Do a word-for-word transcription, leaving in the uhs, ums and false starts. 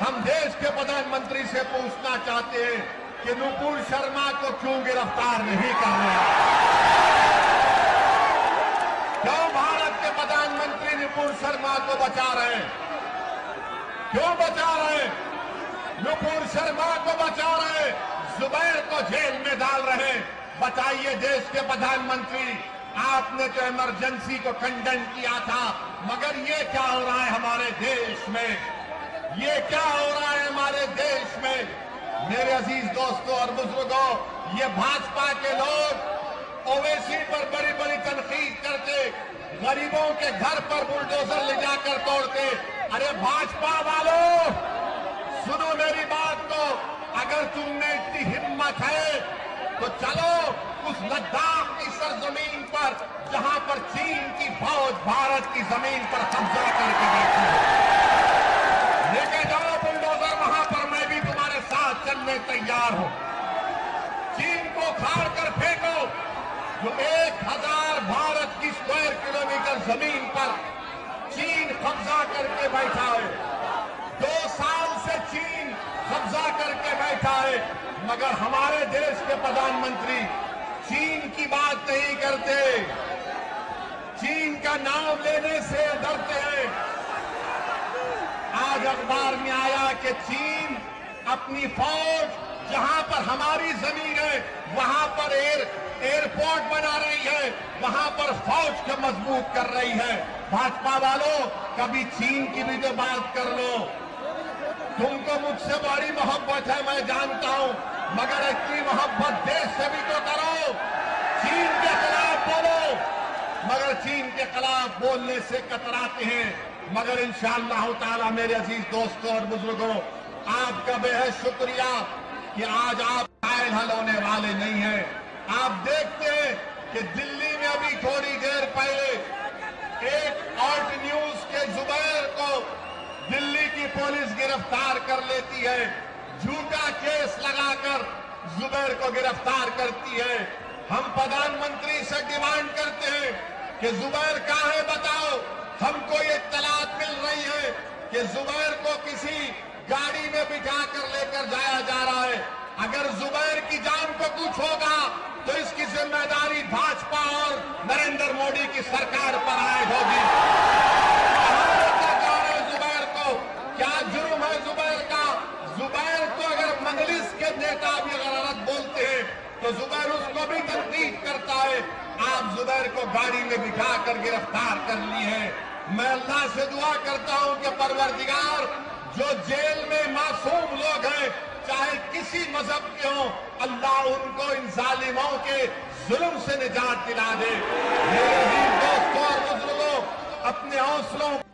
हम देश के प्रधानमंत्री से पूछना चाहते हैं कि नुपुर शर्मा को क्यों गिरफ्तार नहीं कर रहे? क्यों भारत के प्रधानमंत्री नुपुर शर्मा को बचा रहे हैं? क्यों बचा रहे हैं? नुपुर शर्मा को बचा रहे, जुबैर को जेल में डाल रहे। बताइए देश के प्रधानमंत्री, आपने तो इमरजेंसी को कंडेम किया था, मगर ये क्या हो रहा है हमारे देश में? ये क्या हो रहा है हमारे देश में? मेरे अजीज दोस्तों और बुजुर्गों, ये भाजपा के लोग ओवैसी पर बड़ी बड़ी तनकीद करते, गरीबों के घर पर बुलडोजर ले जाकर तोड़ते। अरे भाजपा वालों, सुनो मेरी बात को, अगर तुमने इतनी हिम्मत है तो चलो उस लद्दाख की सरजमीन पर जहां पर चीन की फौज भारत की जमीन पर कब्जा करके बैठी है, लेके जाओ बुलडोजर वहां पर, मैं भी तुम्हारे साथ चलने तैयार हूं। चीन को खाड़ कर फेंको, जो एक हजार भारत की स्क्वायर किलोमीटर जमीन पर चीन कब्जा करके बैठा है। दो साल से चीन कब्जा करके बैठा है, मगर हमारे देश के प्रधानमंत्री चीन की बात नहीं करते, चीन का नाम लेने से डरते हैं। आज अखबार में आया कि चीन अपनी फौज जहां पर हमारी जमीन है वहां पर एयर एयरपोर्ट बना रही है, वहां पर फौज को मजबूत कर रही है। भाजपा वालों, कभी चीन की भी तो बात कर लो। तुमको मुझसे बड़ी मोहब्बत है, मैं जानता हूं, मगर इतनी मोहब्बत देश से भी तो करो। चीन के खिलाफ बोलो, मगर चीन के खिलाफ बोलने से कतराते हैं। मगर इंशाअल्लाह ताला मेरे अजीज दोस्तों और बुजुर्गों, आपका बेहद शुक्रिया कि आज आप घायल हल होने वाले नहीं हैं। आप देखते हैं कि दिल्ली में अभी थोड़ी देर पहले एक ऑल्ट न्यूज के जुबैर को दिल्ली की पुलिस गिरफ्तार कर लेती है, झूठा केस लगाकर जुबैर को गिरफ्तार करती है। हम प्रधानमंत्री से डिमांड करते हैं कि जुबैर कहाँ है बताओ। हमको ये इत्तलात मिल रही है कि जुबैर को किसी गाड़ी में बिठा कर लेकर जाया जा रहा है। अगर जुबैर की जान को कुछ होगा तो इसकी जिम्मेदारी भाजपा और नरेंद्र मोदी की सरकार पर आयद होगी। जुबैर को क्या जुर्म है? जुबैर का जुबैर को अगर मंजलिस के नेता भी अगर गलत बोलते हैं तो जुबैर उसको भी तनकीद करता है। आप जुबैर को गाड़ी में बिठा कर गिरफ्तार कर ली है। मैं अल्लाह से दुआ करता हूं कि परवरदिगार, जो जेल में मासूम लोग हैं चाहे किसी मजहब के हों, अल्लाह उनको इन जालिमों के जुल्म से निजात दिला दे। मेरे दोस्तों और बुजुर्गों, अपने हौसलों